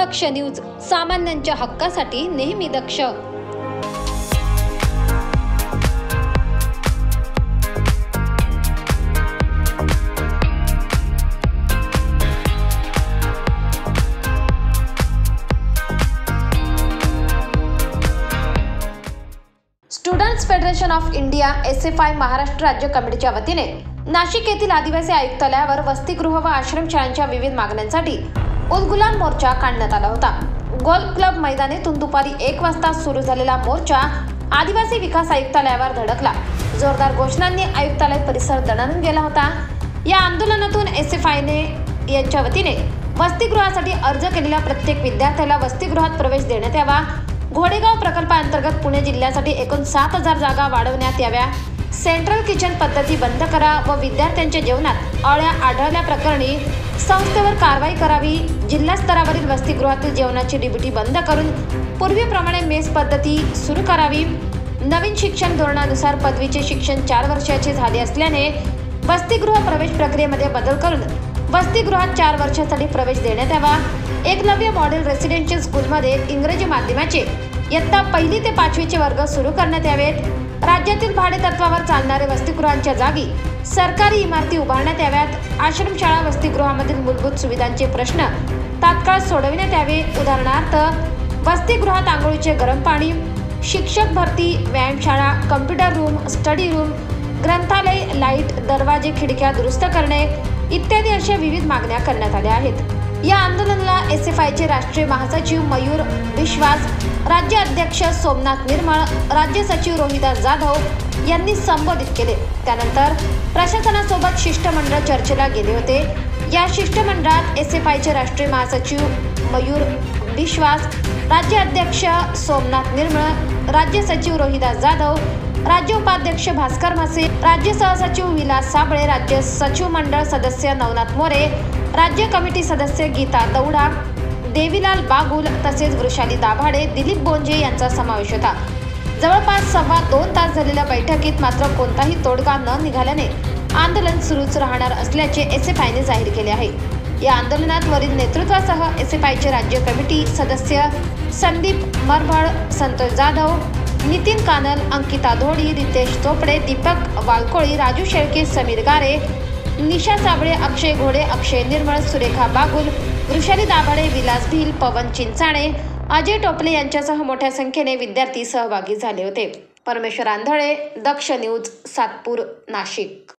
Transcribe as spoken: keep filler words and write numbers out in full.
दक्ष news, सामान्यांच्या हक्कासाठी नेहमी दक्ष. Students federation of India S F I Maharashtra राज्य कमिटीच्या वतीने नाशिक येथील आदिवासी आयुक्तालयावर वसतिगृह व आश्रमशाळांच्या विविध मागण्यांसाठी उलगुलान मोर्चा काढण्यात आला होता. गोल्फ क्लब मैदानातून दुपारी एक वाजता सुरू झालेला मोर्चा आदिवासी विकास आयुक्तालयावर धडकला. जोरदार घोषणांनी आयुक्तालय परिसर दणाणून गेला होता. या आंदोलनातून एस एफ आयने यांच्या वतीने वसतिगृहासाठी अर्ज केलेल्या प्रत्येक विद्यार्थ्याला वसतिगृहात प्रवेश देण्यात यावा, घोडेगाव प्रकल्पाअंतर्गत पुणे जिल्ह्यासाठी एकूण सात हजार जागा वाढवण्यात याव्या, सेंट्रल किचन पद्धती बंद करा व विद्यार्थ्यांच्या जेवणात अळ्या आढळल्या प्रकरणी संस्थेवर कारवाई करावी, जिल्हा स्तरावरील वसतिगृहातील जेवणाची डीबीटी बंद करून पूर्वीप्रमाणे मेस पद्धती सुरू करावी, नवीन शिक्षण धोरणानुसार पदवीचे शिक्षण चार वर्षाचे झाले असल्याने वसतिगृह प्रवेश प्रक्रियेमध्ये बदल करून वसतिगृहात चार वर्षासाठी प्रवेश देण्यात यावा, एकलव्य मॉडेल रेसिडेन्शियल स्कूलमध्ये इंग्रजी माध्यमाचे इयत्ता पहिली ते पाचवीचे वर्ग सुरू करण्यात यावेत, राज्यातील भाडे तत्वावर चालणारे वसतिगृहांच्या जागी सरकारी इमारती उभारण्यात याव्यात, आश्रमशाळा वसतिगृहामधील मूलभूत सुविधांचे प्रश्न तात्काळ सोडविण्यात यावे, उदाहरणार्थ वसतिगृहात आंघोळीचे गरम पाणी, शिक्षक भरती, व्यायामशाळा, कम्प्युटर रूम, स्टडी रूम, ग्रंथालय, लाईट, दरवाजे, खिडक्या दुरुस्त करणे इत्यादी अशा विविध मागण्या करण्यात आल्या आहेत. या आंदोलनाला एस एफ आयचे राष्ट्रीय महासचिव मयूर विश्वास, राज्य अध्यक्ष सोमनाथ निर्मळ, राज्य सचिव रोहिदास जाधव यांनी संबोधित केले. त्यानंतर प्रशासनासोबत शिष्टमंडळ चर्चेला गेले होते. या शिष्टमंडळात एस एफ आयचे राष्ट्रीय महासचिव मयूर विश्वास, राज्य अध्यक्ष सोमनाथ निर्मळ, राज्य सचिव रोहिदास जाधव, राज्य उपाध्यक्ष भास्कर म्हसे, राज्य सहसचिव विलास साबळे, राज्य सचिव मंडळ सदस्य नवनाथ मोरे, राज्य कमिटी सदस्य गीता दौडा, देवीलाल बागुल तसेच वृषाली दाभाडे, दिलीप बोंजे यांचा समावेश होता. जवळपास सव्वा दोन तास झालेल्या बैठकीत मात्र कोणताही तोडगा न निघाल्याने आंदोलन सुरूच राहणार असल्याचे एस एफ आयने जाहीर केले आहे. या आंदोलनात वरील नेतृत्वासह एस एफ आयचे राज्य कमिटी सदस्य संदीप मरभळ, संतोष जाधव, नितीन कानल, अंकिता धोडी, रितेश चोपडे, दीपक वालकोळी, राजू शेळके, समीर गारे, निशा साबळे, अक्षय घोडे, अक्षय निर्मळ, सुरेखा बागुल, वृषाली दाभाडे, विलास भिल, पवन चिंचाणे, अजय टोपले यांच्यासह मोठ्या संख्येने विद्यार्थी सहभागी झाले होते. परमेश्वर आंधळे, दक्ष न्यूज, सातपूर, नाशिक.